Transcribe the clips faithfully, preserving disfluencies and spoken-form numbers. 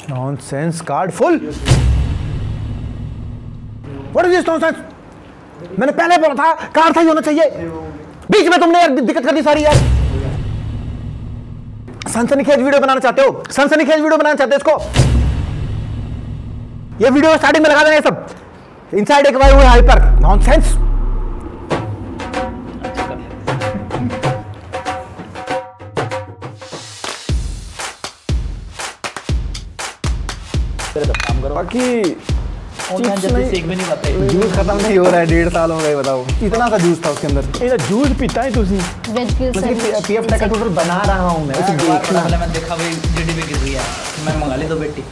Nonsense card full. What is this nonsense? मैंने पहले बोला था कार्ड सही होना चाहिए, बीच में तुमने यार दिक्कत कर दी सारी यार। सनसनीखेज वीडियो बनाना चाहते हो, सनसनीखेज वीडियो बनाना चाहते हो इसको, ये वीडियो स्टार्टिंग में लगा देना, ये सब इनसाइड एक बार हुए हाइपर नॉनसेंस। बाकी ऑनलाइन जल्दी सीख भी नहीं पाते। जूस खत्म नहीं हो रहा है, डेढ़ साल हो गए बताओ, इतना सा जूस था उसके अंदर। ये जूस पीता है तुसी? वेज गिल सैंडविच पीएफ का टोटल बना रहा हूं मैं, उसे देखना। मैंने देखा भाई जीडी पे गिर रही है, मैं मंगा ली दो बेटी।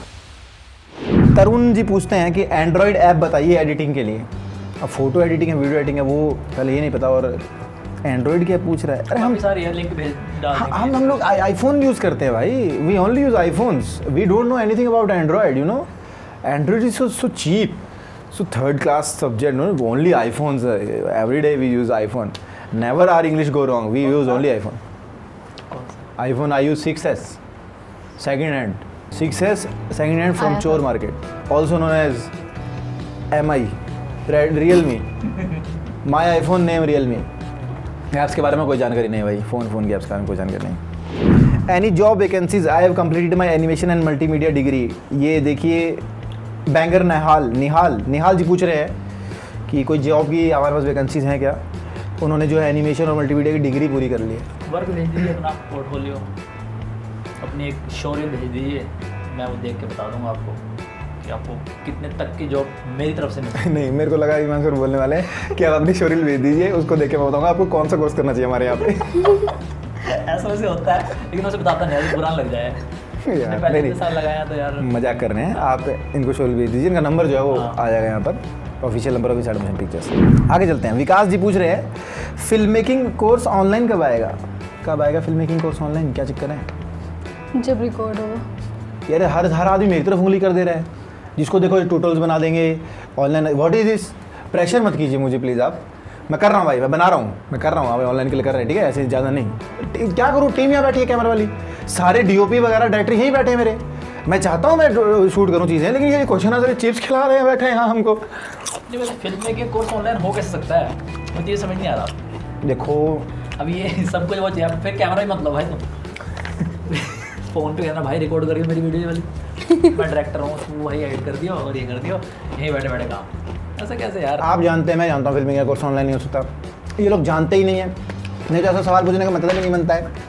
तरुण जी पूछते हैं कि एंड्रॉइड ऐप बताइए एडिटिंग के लिए। अब फोटो एडिटिंग है, वीडियो एडिटिंग है, वो पहले ये नहीं पता और एंड्रॉइड क्या पूछ रहा है। अरे हम सारी है, लिंक भेज डाल देंगे। हम हम लोग आईफोन यूज करते हैं भाई, we only use iPhones, we don't know anything about Android, you know. Android is so so cheap, so third class subject, no, only iPhones, uh, every day we use iPhone, never our English go wrong, we use only iPhone. iPhone I use six S second hand, six S second hand from Chor Market, also known as M I, Realme, my iPhone name Realme। Apps के बारे में कोई जानकारी नहीं भाई, phone phone के apps के बारे में कोई जानकारी नहीं। Any job vacancies, I have completed my animation and multimedia degree. ये देखिए बैंगर निहाल निहाल निहाल जी पूछ रहे हैं कि कोई जॉब की हमारे पास वैकेंसीज हैं क्या। उन्होंने जो है एनिमेशन और मल्टीमीडिया की डिग्री पूरी कर ली है। वर्क भेज दीजिए अपना पोर्टफोलियो, अपनी एक शोरील भेज दीजिए, मैं वो देख के बता दूंगा आपको कि आपको कितने तक की जॉब मेरी तरफ से मिले। नहीं, मेरे को लगा ईमान सर बोलने वाले हैं कि आप अपनी शोरील भेज दीजिए, उसको देख के मैं बताऊँगा आपको कौन सा कोर्स करना चाहिए हमारे यहाँ पे। ऐसा वैसे होता है, लेकिन उसे बताता नहीं है, बुरा लग जाए यार। पहले नहीं, साल लगाया तो यार मजाक कर रहे हैं आप, इनको शोरील भेज दीजिए, इनका नंबर जो है वो आ जाएगा यहाँ पर, official number of admission pictures. आगे चलते हैं। विकास जी पूछ रहे हैं फिल्म मेकिंग कोर्स ऑनलाइन कब आएगा? कब आएगा फिल्म मेकिंग कोर्स ऑनलाइन, क्या चक्कर है? जब रिकॉर्ड हो। यार हर हर आदमी मेरी तरफ उंगली कर दे रहा है, जिसको देखो ट्यूटोरियल्स बना देंगे online. What is this? Pressure मत कीजिए मुझे प्लीज़ आप, मैं कर रहा हूँ भाई, मैं बना रहा हूँ, मैं कर रहा हूँ, आप ऑनलाइन के लिए कर रहे हैं, ठीक है, ऐसे ज़्यादा नहीं। क्या करूँ, टीम यहाँ बैठी है कैमरा वाली, सारे डीओपी वगैरह डायरेक्टर यहीं बैठे हैं मेरे। मैं चाहता हूँ मैं शूट करूँ चीज़ें, लेकिन ये क्वेश्चन आंसर चिप्स खिला रहे हैं बैठे हैं यहाँ हमको। फिल्म मेकिंग कोर्स ऑनलाइन हो कैसे सकता है, मुझे ये समझ नहीं आ रहा। देखो अब ये सब कुछ वो चाहिए, फिर कैमरा ही मतलब भाई तुम फ़ोन पे कहना भाई रिकॉर्ड करिए मेरी वीडियो वाली, मैं डायरेक्टर हूँ, तू वही एडिट कर दियो और ये कर दियो, यहीं बैठे बैठे काम। ऐसा कैसे यार? आप जानते हैं, मैं जानता हूँ फिल्मिंग का कोर्स ऑनलाइन नहीं हो सकता, ये लोग जानते ही नहीं है, नहीं तो ऐसा सवाल पूछने का मतलब ही नहीं बनता है।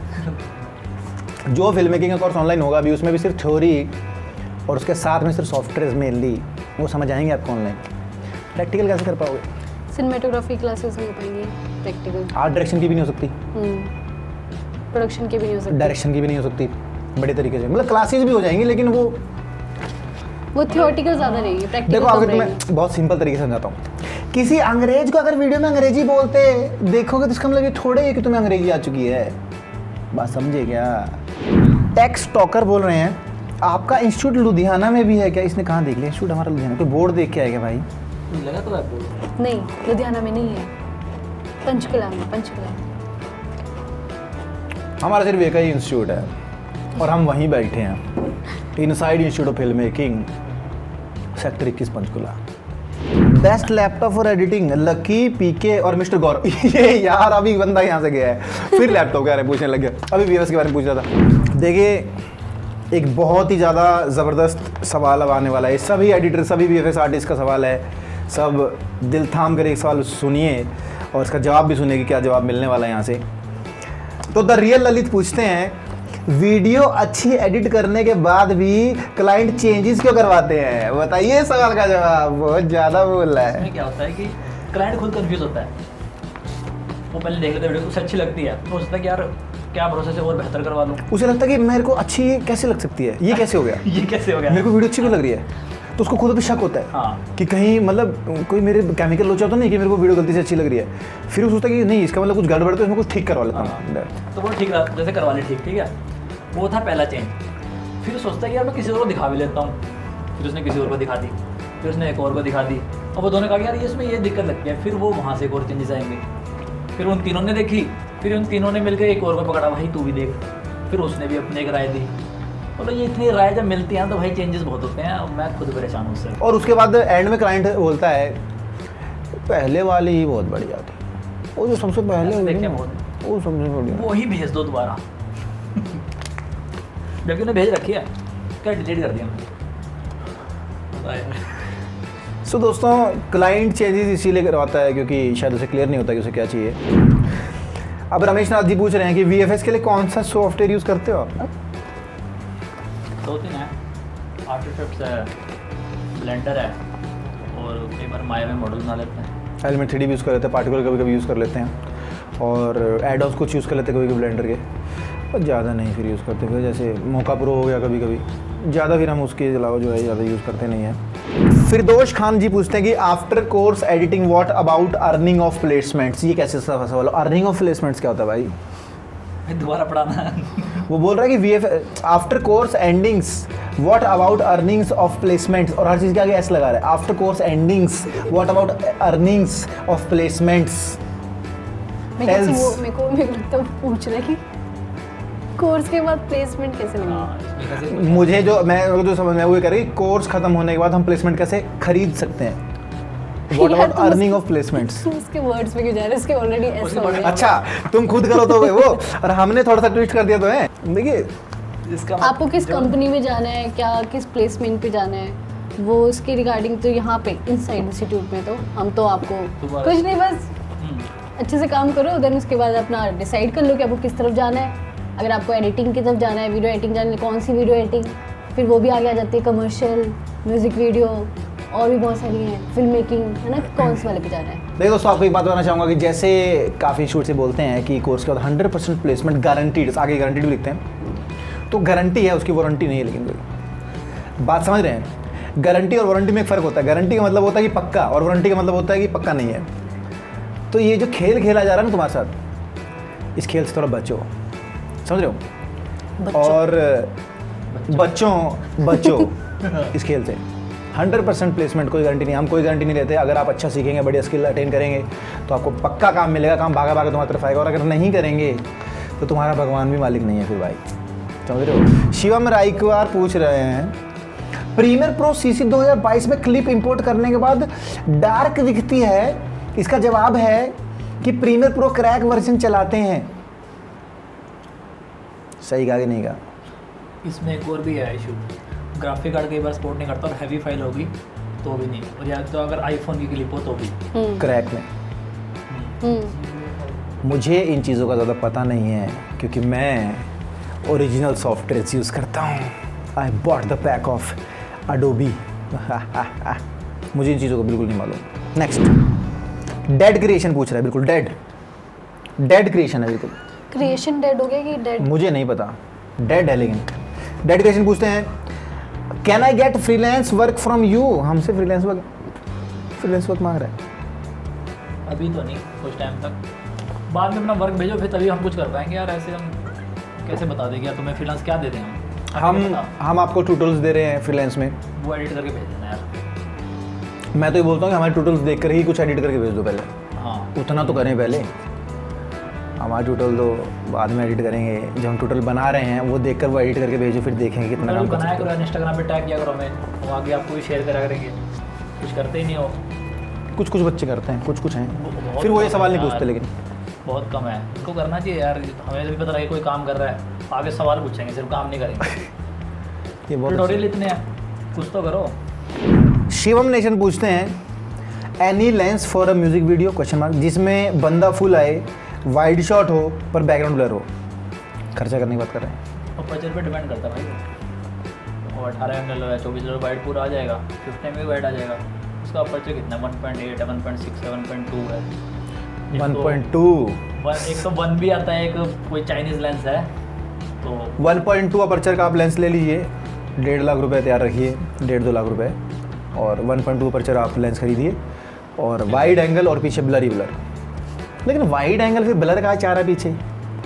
जो फिल्म मेकिंग का कोर्स ऑनलाइन होगा अभी, उसमें भी सिर्फ थ्योरी और उसके साथ में सिर्फ सॉफ्टवेयर मेनली वो समझ आएंगे आपको ऑनलाइन। प्रैक्टिकल कैसे कर पाओगे? सिनेमेटोग्राफी क्लासेस नहीं हो पाएंगी, प्रैक्टिकल। आर्ट डायरेक्शन की भी नहीं हो सकती, प्रोडक्शन की भी नहीं हो सकती, डायरेक्शन की भी नहीं हो सकती बड़े तरीके से, मतलब क्लासेस भी हो जाएंगी लेकिन वो वो थियोरेटिकल ज़्यादा रहेगी, प्रैक्टिकल। देखो अगर मैं बहुत सिंपल तरीके से समझाता हूँ, किसी अंग्रेज को अगर वीडियो में अंग्रेजी बोलते देखोगे तो इसका मतलब ये थोड़े है कि तुम्हें अंग्रेजी आ चुकी है, बात समझे क्या? टैक्स टॉकर बोल रहे हैं आपका इंस्टीट्यूट लुधियाना में भी है क्या? इसने कहाँ देख लिया इंस्टीट्यूट हमारा लुधियाना? कोई बोर्ड देख के आएगा भाई? लगा तो आपको? नहीं, लुधियाना में नहीं है, पंचकुला में। पंचकुला हमारा सिर्फ एक ही इंस्टीट्यूट है और हम वहीं बैठे हैं, inside institute of film making, sector इक्कीस Panchkula. Best laptop for editing, Lucky, PK और मिस्टर गौरव। ये यार अभी बंदा यहाँ से गया है फिर लैपटॉप के बारे में पूछने लग गया, अभी वीएस के बारे में पूछ रहा था। देखिए एक बहुत ही ज़्यादा ज़बरदस्त सवाल अब आने वाला है, सभी एडिटर सभी वीएफएक्स आर्टिस्ट का सवाल है, सब दिल थाम कर एक सवाल सुनिए और इसका जवाब भी सुनिए कि क्या जवाब मिलने वाला है यहाँ से। तो द रियल ललित पूछते हैं वीडियो अच्छी एडिट करने के बाद भी क्लाइंट चेंजेस क्यों करवाते हैं? बताइए सवाल का जवाब, बहुत ज़्यादा बोल रहा है। इसमें क्या होता है कि क्लाइंट खुद कंफ्यूज होता है, वो पहले देख लेते वीडियो, उसे अच्छी लगती है तो सोचता है कि यार क्या प्रोसेस है और बेहतर करवा लूँ। उसे लगता है कि मेरे को अच्छी कैसे लग सकती है, ये कैसे हो गया ये कैसे हो गया, मेरे को वीडियो अच्छी क्यों लग रही है, तो उसको खुद भी शक होता है हाँ। कि कहीं मतलब कोई मेरे केमिकल लोचा तो नहीं कि मेरे को वीडियो गलती से अच्छी लग रही है, फिर वो सोचता है कि नहीं इसका मतलब कुछ गड़बड़ है तो इसमें कुछ ठीक करवा लेता हूँ। तो वो ठीक जैसे करवा ले, ठीक ठीक है, वो था पहला चेंज। फिर सोचता है कि यार मैं किसी और को दिखा भी लेता हूँ, फिर उसने किसी और को दिखा दी, फिर उसने एक और को दिखा दी, और वो दोनों कहा यार ये इसमें ये दिक्कत लगती है, फिर वो वहाँ से एक और चेंजेस आएंगे, फिर उन तीनों ने देखी, फिर उन तीनों ने मिलकर एक और को पकड़ा भाई तू भी देख, फिर उसने भी अपने एक राय दी, मतलब ये इतनी राय जब मिलती है तो भाई चेंजेस बहुत होते हैं और मैं खुद परेशान हूँ उससे। और उसके बाद एंड में क्लाइंट बोलता है पहले वाली ही बहुत बढ़िया थी, वो जो सबसे पहले ऐसे हुई देख के ना, बहुत वो सबसे बढ़िया। वो ही भेज दो दोबारा जबकि उन्हें भेज रखी है, क्या डिलीट कर दिया मैंने। सो so, दोस्तों क्लाइंट चेंजेस इसीलिए करवाता है क्योंकि शायद उसे क्लियर नहीं होता कि उसे क्या चाहिए। अब रमेश नाथ जी पूछ रहे हैं कि वीएफएक्स के लिए कौन सा सॉफ्टवेयर यूज़ करते हो आप? दो तीन है, आफ्टर इफेक्ट्स है, ब्लेंडर है और कई बार माया में मॉडल बना लेते हैं। एलिमेंट थ्री डी भी यूज़ कर लेते हैं, पार्टिकुलर कभी कभी यूज़ कर लेते हैं और एड-ऑन्स कुछ यूज़ कर लेते हैं कभी कभी ब्लेंडर के, पर ज़्यादा नहीं फिर यूज़ करते। फिर जैसे मोका प्रो हो गया कभी कभी, ज़्यादा फिर हम उसके अलावा जो है ज़्यादा यूज़ करते नहीं हैं। फिरदोश खान जी पूछते हैं कि after course editing what about earning of placements? ये कैसे सवाल? अर्निंग ऑफ प्लेसमेंट्स क्या होता है भाई? दोबारा पढ़ाना वो बोल रहा है कि V F after course endings what about earnings of placements, और हर चीज़ के आगे एस लगा रहा है। After course endings what about earnings of placements. मैं कैसे वो मेरे को मेरे को लगता है वो पूछ रहा है कि कोर्स के बाद प्लेसमेंट कैसे मिलेगी। मुझे जो मैं जो समझ में वो ये कह रही कोर्स खत्म होने के बाद हम प्लेसमेंट कैसे खरीद सकते हैं। What about earning of placements. उसके वर्ड्स में क्यों जा रहे हैं? उसके ऑलरेडी ऐसा हो गया। अच्छा तुम खुद गलत हो गए वो और हमने थोड़ा सा ट्विस्ट कर दिया तो है। देखिए इसका आपको किस कंपनी में जाना है, क्या किस प्लेसमेंट पे जाना है, वो उसके रिगार्डिंग तो यहाँ पे इनसाइड इंस्टीट्यूट में तो हम तो आपको कुछ नहीं, बस अच्छे से काम करो, देन उसके बाद अपना डिसाइड कर लो कि आपको किस तरफ जाना है। अगर आपको एडिटिंग की तरफ जाना है, वीडियो एडिटिंग जाना है, कौन सी वीडियो एडिटिंग, फिर वो भी आगे आ जाती है, कमर्शियल, म्यूजिक वीडियो और भी बहुत सारी हैं, फिल्म मेकिंग, है ना, कौन से वाले पे जाना है। देखो दोस्तों आपको एक बात बताना चाहूँगा कि जैसे काफ़ी शूट से बोलते हैं कि कोर्स के बाद हंड्रेड परसेंट प्लेसमेंट गारंटीड, आगे गारंटीड भी लिखते हैं, तो गारंटी है, उसकी वारंटी नहीं है। लेकिन कोई बात समझ रहे हैं, गारंटी और वारंटी में एक फ़र्क होता है। गारंटी का मतलब होता है कि पक्का, और वारंटी का मतलब होता है कि पक्का नहीं है। तो ये जो खेल खेला जा रहा है ना तुम्हारे साथ, इस खेल से थोड़ा बचो, समझ रहे हो? और बच्चों बच्चों इस खेल से हंड्रेड परसेंट प्लेसमेंट कोई गारंटी नहीं, हम कोई गारंटी नहीं लेते। अगर आप अच्छा सीखेंगे, बढ़िया स्किल अटेन करेंगे तो आपको पक्का काम मिलेगा, काम भागा भागा तुम्हारी तरफ आएगा। और अगर नहीं करेंगे तो तुम्हारा भगवान भी मालिक नहीं है फिर भाई, समझ रहे हो? शिवम रायकवार पूछ रहे हैं प्रीमियर प्रो सीसी दो हज़ार बाईस में क्लिप इंपोर्ट करने के बाद डार्क दिखती है, इसका जवाब है कि प्रीमियर प्रो क्रैक वर्जन चलाते हैं। सही कहा कि नहीं कहा? इसमें एक और भी है इशू, ग्राफिक कार्ड कई बार सपोर्ट नहीं करता और हैवी फाइल होगी तो भी नहीं, और या तो अगर आईफोन की क्लिप हो तो भी क्रैक में। मुझे इन चीज़ों का ज़्यादा पता नहीं है क्योंकि मैं ओरिजिनल सॉफ्टवेयर यूज़ करता हूँ। I bought the pack of Adobe. मुझे इन चीज़ों को बिल्कुल नहीं मालूम। नेक्स्ट डेड क्रिएशन पूछ रहा है, बिल्कुल डेड डेड क्रिएशन है, बिल्कुल क्रिएशन डेड हो गया कि डेड? मुझे नहीं पता, डेड है। लेकिन डेड क्रिएशन पूछते हैं can I get freelance work from you? हमसे फ्रीलांस वर्क फ्रीलांस वर्क मांग रहा है। अभी तो नहीं, कुछ टाइम तक, बाद में अपना वर्क भेजो फिर तभी हम कुछ कर पाएंगे यार। ऐसे हम कैसे बता देंगे यार तुम्हें फ्रीलांस क्या दे दें हम हम हम आपको ट्यूटोरियल्स दे रहे हैं फ्रीलांस में, वो एडिट करके भेज देना यार। मैं तो ये बोलता हूँ कि हमारे ट्यूटोरियल्स देख कर ही कुछ एडिट करके भेज दो पहले। हाँ उतना तो करें पहले, हमारा ट्यूटोरियल तो बाद में एडिट करेंगे। जब हम ट्यूटोरियल बना रहे हैं वो देखकर वो एडिट करके भेजो, फिर देखेंगे कितना काम कर बनाया करो, इंस्टाग्राम पे टैग किया करो हमें, वो आगे आपको भी शेयर करा करेंगे। कुछ करते ही नहीं हो। कुछ कुछ बच्चे करते हैं, कुछ कुछ हैं, फिर वो ये सवाल नहीं पूछते। लेकिन बहुत कम है, इनको करना चाहिए यार। हमें भी पता लगे कोई काम कर रहा है, आगे सवाल पूछेंगे, सिर्फ काम नहीं करेंगे। ये बहुत ट्यूटोरियल इतने हैं, कुछ तो करो। शिवम नेशन पूछते हैं any lens for a music video question mark, जिसमें बंदा फुल आए, वाइड शॉट हो पर बैकग्राउंड ब्लर हो। खर्चा करने की बात कर रहे हैं। और बजट पे डिपेंड करता है भाई। और अठारह एम एल है, चौबीस एम एल वाइड पूरा आ जाएगा, फिफ्टी एम एल वाइड आ जाएगा। उसका अपर्चर कितना वन पॉइंट एट है, वन पॉइंट सिक्स है, वन पॉइंट टू है, वन पॉइंट टू। एक तो वन भी आता है, एक कोई चाइनीज़ लेंस है तो वन पॉइंट टू अपर्चर का आप लेंस ले लीजिए, डेढ़ लाख रुपए तैयार रखिए, डेढ़ दो लाख रुपए, और वन पॉइंट टू अपर्चर आप लेंस खरीदिए, और वाइड एंगल और पीछे ब्लर ही ब्लर। लेकिन वाइड एंगल फिर ब्लर कहाँ चाह रहा है पीछे?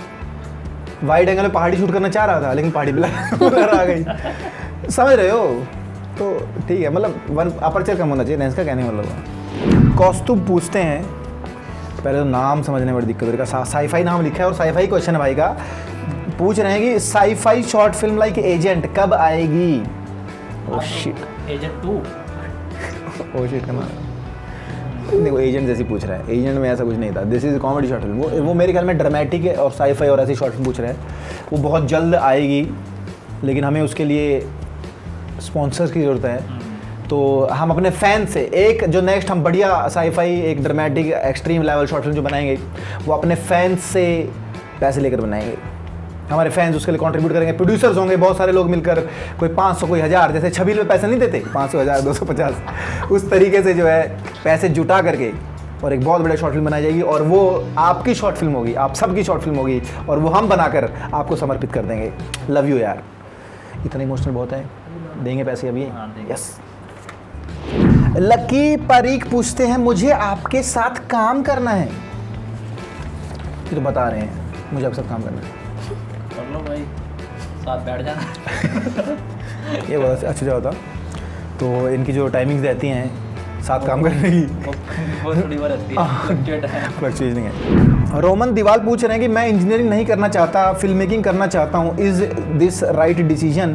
वाइड एंगल में पहाड़ी शूट करना चाह रहा था लेकिन पहाड़ी ब्लर ब्लर आ गई, समझ रहे हो? तो ठीक है, मतलब वन अपर्चर कम होना चाहिए लेंस का, कहने मतलब। कौस्तुभ पूछते हैं, पहले तो नाम समझने में बड़ी दिक्कत हो रही है, साईफाई नाम लिखा है और साईफाई क्वेश्चन है भाई का। पूछ रहे हैं कि sci-fi short film like agent कब आएगी? Oh shit agent two oh shit का देखो एजेंट जैसी पूछ रहा है, एजेंट में ऐसा कुछ नहीं था, this is comedy short film. वो वो मेरे ख्याल में ड्रामेटिक है और साई-फाई और ऐसी शॉर्ट फिल्म पूछ रहे हैं। वो बहुत जल्द आएगी, लेकिन हमें उसके लिए स्पॉन्सर्स की ज़रूरत है। तो हम अपने फैन से एक जो नेक्स्ट हम बढ़िया साई-फाई एक dramatic extreme level short film जो बनाएंगे, वो अपने फैंस से पैसे लेकर बनाएंगे। हमारे फैंस उसके लिए कंट्रीब्यूट करेंगे, प्रोड्यूसर्स होंगे बहुत सारे लोग मिलकर, कोई पाँच सौ कोई हज़ार, जैसे छबील में पैसे नहीं देते पाँच सौ हज़ार दो सौ पचास, उस तरीके से जो है पैसे जुटा करके और एक बहुत बड़ी शॉर्ट फिल्म बनाई जाएगी। और वो आपकी शॉर्ट फिल्म होगी, आप सबकी शॉर्ट फिल्म होगी, और वो हम बनाकर आपको समर्पित कर देंगे। लव यू यार, इतना इमोशनल बहुत है, देंगे पैसे अभी। यस। लकी परीक पूछते हैं मुझे आपके साथ काम करना है। ये तो बता रहे हैं मुझे आपके साथ काम करना है, कर लो भाई, साथ बैठ जाना। ये बहुत अच्छा जवाब था। तो इनकी जो टाइमिंग्स रहती हैं साथ काम करने की, वो थोड़ी बार रहती है, फ्लक्चुएटिंग है। रोमन दीवाल पूछ रहे हैं कि मैं इंजीनियरिंग नहीं करना चाहता, फिल्म मेकिंग करना चाहता हूँ, इज़ दिस राइट डिसीजन?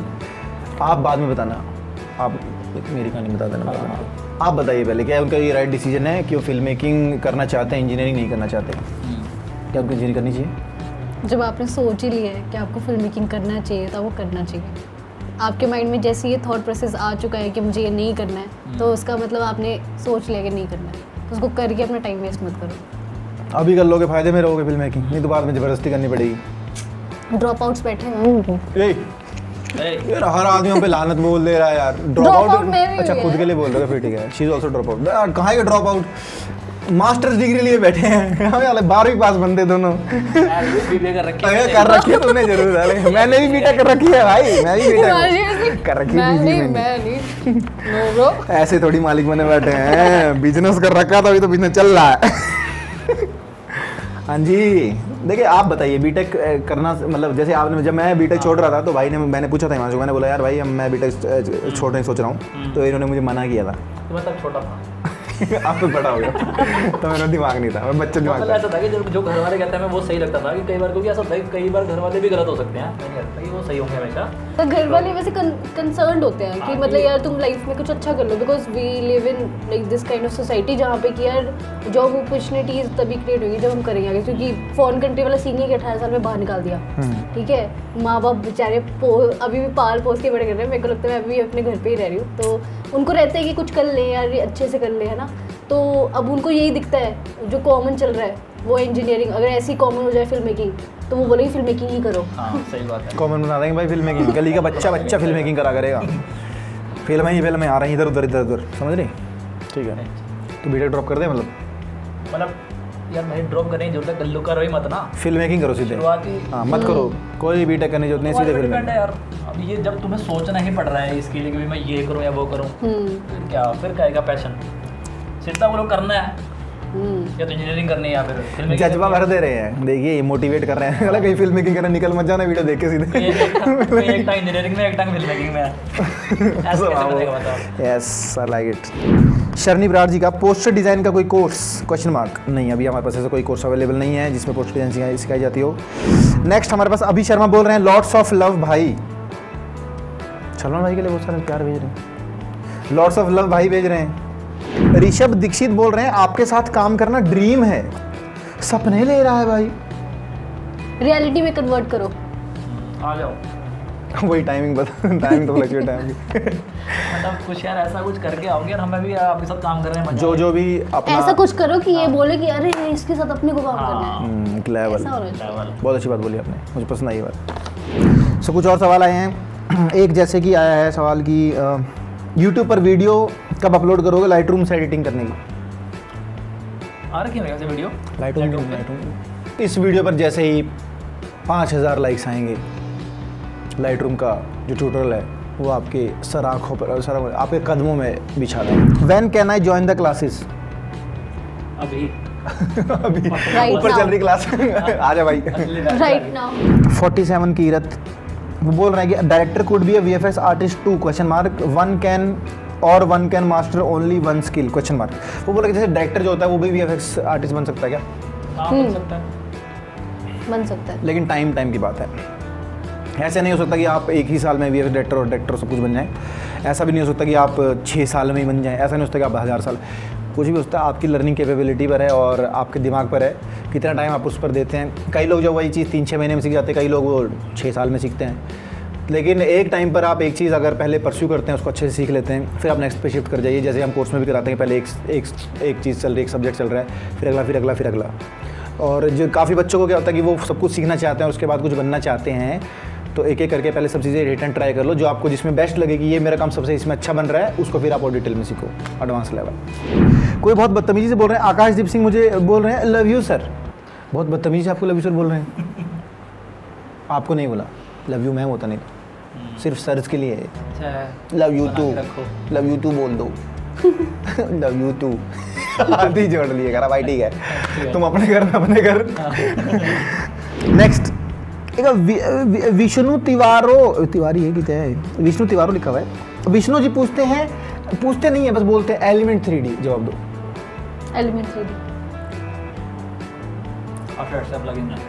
आप बाद में बताना, आप मेरी कहानी बता देना बाद में। आप बताइए पहले, क्या उनका ये राइट डिसीजन है कि वो फिल्म मेकिंग करना चाहते हैं, इंजीनियरिंग नहीं करना चाहते? क्या उनको इंजीनियरिंग करनी चाहिए? जब आपने सोच ही लिया है कि आपको फिल्म मेकिंग करना चाहिए तो वो करना चाहिए। आपके माइंड में जैसे ये थॉट प्रोसेस आ चुका है कि मुझे ये नहीं करना है, तो उसका मतलब आपने सोच लिया कि नहीं करना है, तो उसको करके अपना टाइम वेस्ट मत करो। अभी कर लोगे फायदे में रहोगे फिल्म मेकिंग, नहीं तो बाद में ज़बरदस्ती करनी पड़ेगी। ड्रॉप आउट्स बैठे हैं यार, हर आदमी पे लानत बोल दे रहा है यार। ड्रॉप आउट, अच्छा खुद के लिए बोल रहे हो, फिर ठीक है। She is also drop out. यार कहाँ के ड्रॉप आउट, मास्टर्स डिग्री लिए बैठे हैं, हमें वाले बारहवीं पास बंदे दोनों। बीबीए कर रखी है, कर रखी है तुमने जरूर, अरे मैंने भी बीटेक कर रखी है भाई, मैं भी बीटेक कर रखी है। मैं नहीं नो ब्रो, ऐसे थोड़ी मालिक बने बैठे हैं, बिजनेस कर रखा था, अभी तो बिजनेस चल रहा है। हाँ जी, देखिए आप बताइए बीटेक करना, मतलब जैसे आपने, जब मैं बीटेक छोड़ रहा था तो भाई ने, मैंने पूछा था हिमांशु, मैंने बोला यार भाई मैं बीटेक छोड़ने सोच रहा हूँ, तो इन्होंने मुझे मना किया था। तो मैं तब छोटा था। आप तो बड़ा हो गया, तो मेरा दिमाग नहीं था, मैं बच्चे दिमाग मतलब ऐसा था कि जो जो घर वाले कहते हैं मैं वो सही लगता था, कि कई बार क्योंकि ऐसा होता है कि कई बार घर वाले भी गलत हो सकते हैं, नहीं लगता कि वो सही होंगे हमेशा। तो घर वाले वैसे कंसर्न्ड होते हैं कि मतलब यार तुम लाइफ में कुछ अच्छा कर लो, because we live in like this kind of society जहाँ पे कि यार जॉब अपॉर्चुनिटीज तभी क्रिएट होगी जब हम करेंगे आगे, क्योंकि फॉरेन कंट्री वाला सीन है कि अठारह साल में बाहर निकाल दिया, ठीक है। माँ बाप बेचारे अभी भी पाल पोस के बड़े कर रहे हैं, मेरे को लगता है मैं अभी अपने घर पे ही रह रही हूँ, तो उनको रहता है कि कुछ कर ले यार, अच्छे से कर ले, है ना। तो अब उनको यही दिखता है जो कॉमन चल रहा है वो इंजीनियरिंग, अगर ऐसी कॉमन हो जाए फिल्म मेकिंग, तो वो बोलेंगे फिल्म मेकिंग ही करो। हाँ, सही बात है, कॉमन बना देंगे भाई फिल्म मेकिंग, गली का बच्चा बच्चा फिल्म मेकिंग करा करेगा, फिल्म ही फिल्म आ रही इधर उधर इधर उधर, समझ रही? ठीक है, तो बीटेक ड्रॉप कर दे, मतलब मतलब यार भाई ड्रॉप करने की जरूरत है, गल्लू करो ही मत ना, फिल्म मेकिंग करो सीधे, शुरुआती हाँ मत करो, कोई बीटेक करने की जरूरत नहीं, सीधे फिल्म डिपेंड है यार। अब ये जब तुम्हें सोचना ही पड़ रहा है इसके लिए कि मैं ये करूँ या वो करूँ, फिर क्या, फिर क्या आएगा पैशन, सीधा वो लोग करना है या तो इंजीनियरिंग करनी है या फिर फिल्म मेकिंग। जज्बा भर दे रहे हैं, देखिए मोटिवेट कर रहे हैं, कहीं फिल्म मेकिंग करना, निकल मत जाना वीडियो देख के सीधे। एक टाइम इंजीनियरिंग में, एक टाइम फिल्म मेकिंग में, ऐसे कैसे बनेगा बताओ? Yes I like it. Sharni Brar ji का पोस्टर डिज़ाइन का कोई कोर्स, क्वेश्चन मार्क? नहीं, अभी हमारे पास ऐसा कोई कोर्स अवेलेबल नहीं है जिसमें पोस्टर डिज़ाइन सिखाई जाती हो। नेक्स्ट हमारे पास अभी शर्मा बोल रहे हैं लॉर्ड्स ऑफ लव भाई, सलमान भाई के लिए बहुत सारे प्यार भेज रहे हैं, लॉर्ड्स ऑफ लव भाई भेज रहे हैं। ऋषभ दीक्षित बोल रहे हैं आपके साथ काम करना ड्रीम है, सपने ले रहा है भाई, रियलिटी में कन्वर्ट करो, आ जाओ। वही टाइमिंग बता, टाइमिंग तो फ्लक्चुएट है मतलब कुछ यार ऐसा कुछ करके आओगे और हमें भी आपके साथ काम कर रहे हैं, जो जो भी अपना ऐसा कुछ करो कि ये बोले कि अरे इसके साथ अपने को काम करना है, लेवल, ऐसा होना चाहिए। बहुत अच्छी बात बोली आपने, मुझे पसंद आई बात। सो कुछ और सवाल आए हैं, एक जैसे कि आया है सवाल कि यूट्यूब पर वीडियो कब अपलोड करोगे लाइट रूम से एडिटिंग करने की? आ रखी है वैसे video light room light room इस वीडियो पर जैसे ही पाँच हज़ार लाइक्स आएंगे, लाइट रूम का जो ट्यूटोरियल है वो आपके सर आँखों पर, सर आपके कदमों में बिछा दें। When can I join the classes? अभी अभी ऊपर चल रही क्लास, आ जा भाई। राइट नाउ फोर्टी सेवन की रत वो बोल रहे हैं कि director could be a VFX artist too, question mark, one can और one can master only one skill, question mark. वो बोल रहे जैसे डायरेक्टर जो होता है वो भी वीएफएक्स आर्टिस्ट बन सकता है क्या? हाँ, बन सकता है, बन सकता है, लेकिन टाइम टाइम की बात है। ऐसे नहीं हो सकता कि आप एक ही साल में वी एफ डायरेक्टर और डायरेक्टर सब कुछ बन जाएँ। ऐसा भी नहीं हो सकता कि आप छः साल में ही बन जाएँ। ऐसा नहीं हो सकता कि आप हज़ार साल, कुछ भी हो सकता है। आपकी लर्निंग कैपेबिलिटी पर है और आपके दिमाग पर है कितना टाइम आप उस पर देते हैं। कई लोग जो वही चीज़ तीन छः महीने में सीख जाते हैं, कई लोग वो छः साल में सीखते हैं। लेकिन एक टाइम पर आप एक चीज़ अगर पहले परस्यू करते हैं, उसको अच्छे से सीख लेते हैं, फिर आप नेक्स्ट पे शिफ्ट कर जाइए। जैसे हम कोर्स में भी कराते हैं, पहले एक एक एक चीज़ चल रही है, एक सब्जेक्ट चल रहा है, फिर अगला फिर अगला फिर अगला। और जो काफ़ी बच्चों को क्या होता है कि वो सब कुछ सीखना चाहते हैं और उसके बाद कुछ बनना चाहते हैं, तो एक एक करके पहले सब चीज़ें रिटर्न ट्राई कर लो। जो आपको जिसमें बेस्ट लगे कि ये मेरा काम सबसे इसमें अच्छा बन रहा है, उसको फिर आप और डिटेल में सीखो, एडवांस लेवल। कोई बहुत बदतमीजी से बोल रहे हैं, आकाशदीप सिंह मुझे बोल रहे हैं लव यू सर। बहुत बदतमीजी से आपको लव यू सर बोल रहे हैं। आपको नहीं बोला लव यू, मैम होता नहीं, सिर्फ सर्च के लिए है। Love you too, love you too बोल दो। लव यू टू आधी जोड़ लिए करा भाई, ठीक है तुम अपने घर में अपने घर। नेक्स्ट एक वि- विष्णु तिवारो तिवारी है कितने है, विष्णु तिवारो लिखा हुआ है। विष्णु जी पूछते हैं, पूछते नहीं है बस बोलते हैं एलिमेंट थ्री डी, जवाब दो। एलिमेंट थ्री डी आफ्टर सब लगिन ना।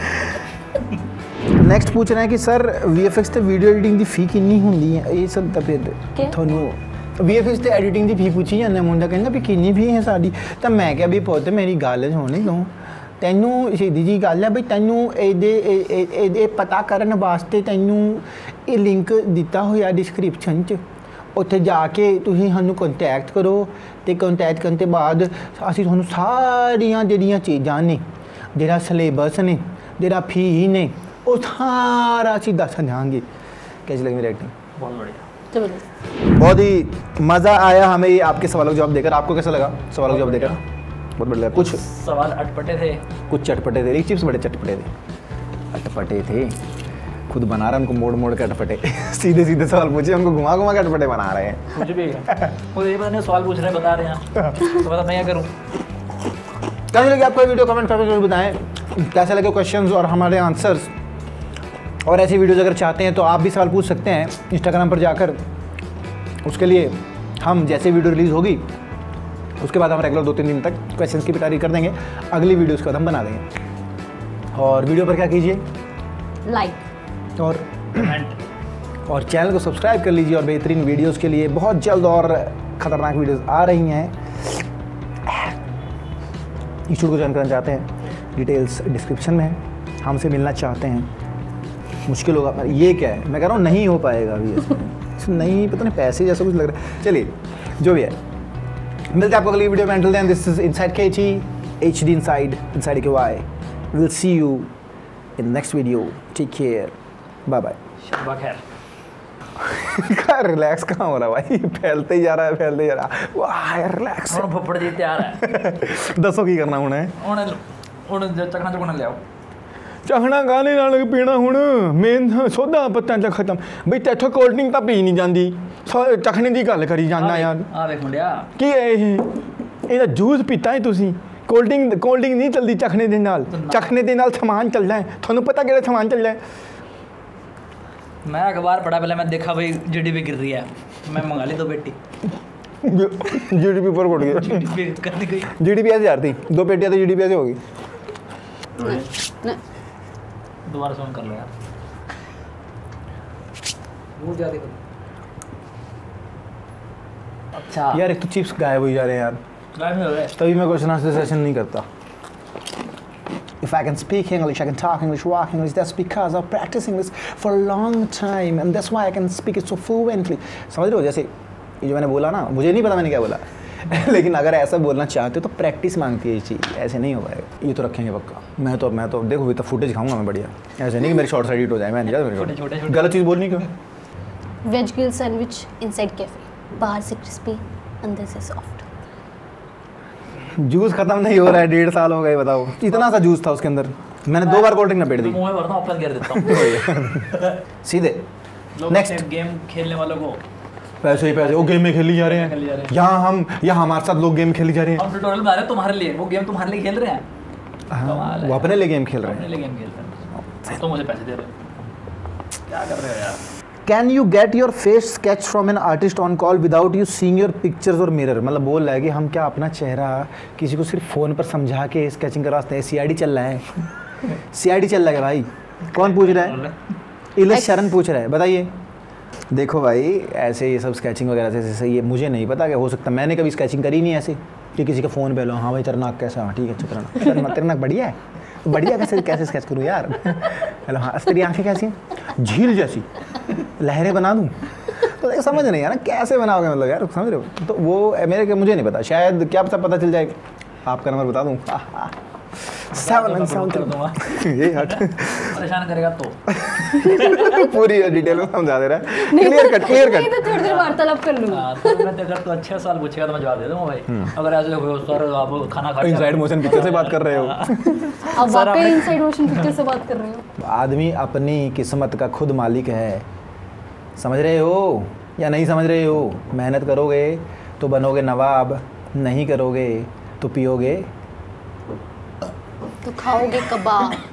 नेक्स्ट पूछ रहे हैं कि सर वीएफएक्स ਤੇ ਵੀਡੀਓ ਐਡੀਟਿੰਗ ਦੀ ਫੀ ਕਿੰਨੀ ਹੁੰਦੀ ਹੈ? ਇਹ ਸਭ ਤਾਂ ਫਿਰ ਤੁਹਾਨੂੰ वीएफएक्स ਤੇ ਐਡੀਟਿੰਗ ਦੀ ਫੀ ਪੁੱਛੀ ਜਾਂਦਾ ਮੁੰਡਾ, ਕਹਿੰਦਾ ਵੀ ਕਿੰਨੀ ਫੀ ਹੈ ਸਾਡੀ। ਤਾਂ ਮੈਂ ਕਿਹਾ ਵੀ ਪੁੱਤ ਮੇਰੀ ਗੱਲ ਸੁਣ ਤੂੰ, ਤੈਨੂੰ ਸਿੱਧੀ ਜੀ ਗੱਲ ਹੈ ਬਈ ਤੈਨੂੰ ਇਹਦੇ ਇਹਦੇ ਪਤਾ ਕਰਨ ਵਾਸਤੇ ਤੈਨੂੰ ਇਹ ਲਿੰਕ ਦਿੱਤਾ ਹੋਇਆ ਡਿਸਕ੍ਰਿਪਸ਼ਨ 'ਚ, ਉੱਥੇ ਜਾ ਕੇ ਤੁਸੀਂ ਸਾਨੂੰ ਕੰਟੈਕਟ ਕਰੋ ਤੇ ਕੰਟੈਕਟ ਕਰਨ ਤੋਂ ਬਾਅਦ ਅਸੀਂ ਤੁਹਾਨੂੰ ਸਾਰੀਆਂ ਜਿਹੜੀਆਂ ਚੀਜ਼ਾਂ ਨੇ, ਜਿਹੜਾ ਸਿਲੇਬਸ ਨੇ, ਜਿਹੜਾ ਫੀ ਨੇ, वो सारा चीज दस जाएंगे। कैसी लगी मेरी एक्टिंग? बहुत बढ़िया, जबरदस्त, बहुत ही मज़ा आया हमें ये आपके सवालों का जवाब देकर। आपको कैसा लगा सवालों का जवाब देकर? बहुत बढ़िया। कुछ सवाल अटपटे थे, कुछ चटपटे थे, चिप्स बड़े चटपटे थे, अटपटे थे, खुद बना रहे हैं उनको मोड़ मोड़ के अटपटे। सीधे सीधे सवाल पूछे, उनको घुमा घुमा के अटपटे बना रहे हैं। कुछ भी वो ये पता नहीं सवाल पूछ रहे हैं, बता रहे हैं तो पता मैं क्या करूँ। कैसे लगे आपको वीडियो? कमेंट करके जरूर बताएं कैसे लगे क्वेश्चंस और हमारे आंसर्स। और ऐसी वीडियोज़ अगर चाहते हैं तो आप भी सवाल पूछ सकते हैं इंस्टाग्राम पर जाकर। उसके लिए हम जैसे वीडियो रिलीज़ होगी उसके बाद हम रेगुलर दो तीन दिन तक क्वेश्चंस की भी तैयारी कर देंगे, अगली वीडियो उसके बाद हम बना देंगे। और वीडियो पर क्या कीजिए, लाइक और कमेंट और चैनल को सब्सक्राइब कर लीजिए। और बेहतरीन वीडियोज़ के लिए बहुत जल्द और ख़तरनाक वीडियोज़ आ रही हैं। इंस्टीट्यूट को ज्वाइन करना चाहते हैं, डिटेल्स डिस्क्रिप्शन में है। हमसे मिलना चाहते हैं, मुश्किल होगा पर ये क्या है, मैं कह रहा हूँ नहीं हो पाएगा अभी इसमें। इसमें नहीं, पता नहीं पैसे जैसा कुछ लग रहा है। चलिए जो भी है, मिलते हैं आपको अगली वीडियो में। Until then this is inside K H E H D inside inside K Y. Will see you in next video. Take care, bye bye. शब्बा खैर। रिलैक्स कहाँ हो रहा है भाई, फैलते ही जा रहा है फैलते ही जा रहा है। वाह रिलैक्स। ਹੁਣ ਫੁੱਫੜ ਜੀ ਤਿਆਰ ਹੈ। ਦੱਸੋ ਕੀ ਕਰਨਾ ਹੁਣ ਹੈ? ਹੁਣ ਹੁਣ ਚੱਕਣਾ ਚੁਕਣਾ ਲਿਆਓ। ਚਾਹਣਾ ਗਾਣੇ ਨਾਲ ਪੀਣਾ ਹੁਣ ਮੇਨ ਸੋਦਾ ਪੱਤਾਂ ਚ ਖਤਮ ਬਈ ਤੇਥੋਂ ਕੋਲਡ ਡਰਿੰਕ ਤਾਂ ਪੀ ਨਹੀਂ ਜਾਂਦੀ, ਚਖਣੇ ਦੀ ਗੱਲ ਕਰੀ ਜਾਂਦਾ ਯਾਰ। ਆ ਵੇਖ ਮੁੰਡਿਆ, ਕੀ ਹੈ ਇਹ? ਇਹਦਾ ਜੂਸ ਪੀਤਾ ਹੈ ਤੁਸੀਂ? ਕੋਲਡ ਡਰਿੰਕ ਕੋਲਡ ਡਰਿੰਕ ਨਹੀਂ ਚੱਲਦੀ ਚਖਣੇ ਦੇ ਨਾਲ, ਚਖਣੇ ਦੇ ਨਾਲ ਸਮਾਨ ਚੱਲਦਾ ਹੈ। ਤੁਹਾਨੂੰ ਪਤਾ ਕਿਹੜਾ ਸਮਾਨ ਚੱਲਦਾ ਹੈ? मैं अखबार पढ़ा, पहले मैं देखा भाई जीडीपी गिर रही है, मैं मंगा ली दो पेटी। जीडीपी ऊपर उठ गया, जीडीपी करने गई, जीडीपी ऐसे यार थी, दो पेटियाँ तो जीडीपी ऐसे होगी। दोबारा फोन कर लो यार, वो क्या देखो। अच्छा यार एक तो चिप्स गायब हो जा रहे हैं यार, गायब हो गए। तभी मैं क्वेश्चन आंसर सेशन नहीं करता। If I can speak English, I can talk English, walk English, that's because I've practiced English for a long time and that's why I can speak it so fluently. समझ रहे हो? जैसे ये जो मैंने बोला ना, मुझे नहीं पता मैंने क्या बोला लेकिन अगर ऐसा बोलना चाहते हो तो प्रैक्टिस मांगती है ये चीज़, ऐसे नहीं हो पाएगा। ये तो रखेंगे पक्का। मैं तो मैं तो देखो तो फुटेज खाऊंगा मैं बढ़िया, ऐसे नहीं कि मेरी शॉर्ट एडिट हो जाए। मैं नहीं चाहता मेरी शॉर्ट गलत चीज़ बोलनी क्यों। Veg grill sandwich inside cafe, बाहर से क्रिस्पी अंदर से सॉफ्ट। जूस खत्म नहीं हो रहा है, डेढ़ साल हो गए बताओ। इतना सा जूस था उसके अंदर, मैंने दो बार कोल्ड ड्रिंक लपेट दी। मुंह में भरता हूं, वापस गिर देता हूं सीधे। नेक्स्ट गेम खेलने वालों को पैसे ही पैसे, वो गेम में खेली जा रहे खेली जा रहे हैं। हैं। यहाँ हम यहाँ हमारे साथ लोग गेम खेली जा रहे हैं। हम ट्यूटोरियल बना रहे हैं तुम्हारे लिए, वो गेम तुम्हारे लिए खेल रहे हैं। हाँ, कमाल है वो अपने लिए गेम खेल रहे अपने हैं। लिए गेम खेल रहे हैं, तो मुझे पैसे दे रहे हो, क्या कर रहे हो यार। Can you get your face sketch from an artist on call without you seeing your pictures और मिरर। मतलब बोल रहा है कि हम क्या अपना चेहरा किसी को सिर्फ फ़ोन पर समझा के स्केचिंग करवाते हैं? सी आई डी चल रहा है सी आई डी चल रहा है भाई। कौन पूछ रहा है? इलस शरण पूछ रहा है, बताइए। देखो भाई ऐसे ये सब स्केचिंग वगैरह से जैसे ये मुझे नहीं पता कि हो सकता, मैंने कभी स्केचिंग करी नहीं ऐसे कि किसी का फ़ोन पे लो, हाँ भाई तेरा नाक कैसा, हाँ ठीक है अच्छा तेरा नाक तेरा नाक तेरा नाक बढ़िया है, तो बढ़िया कैसे कैसे स्केच करूँ यार। हेलो हाँ तेरी आँखें कैसी हैं, झील जैसी, लहरें बना दूँ, तो समझ नहीं यार कैसे बनाओगे मतलब यार, समझ रहे हो। तो वो मेरे के मुझे नहीं पता, शायद क्या पता पता चल जाए, आपका नंबर बता दूँ। सेवन सेवन ये हट परेशान करेगा तो पूरी डिटेल में समझा दे रहा है, क्लियर कट क्लियर कट। तो थोड़ी देर वार्तालाप कर लूँगा। हाँ, तो मैं अगर तो अच्छे सवाल पूछेगा तो मैं जवाब दे दूँगा भाई। अगर ऐसे हो सर आप खाना खा इनसाइड मोशन पिक्चर से बात कर रहे हो, अब वाकई इनसाइड मोशन पिक्चर से बात कर रहे हो। आदमी अपनी किस्मत का खुद मालिक है, समझ रहे हो या नहीं समझ रहे हो। मेहनत करोगे तो बनोगे नवाब, नहीं करोगे तो पियोगे तो खाओगे कबाब।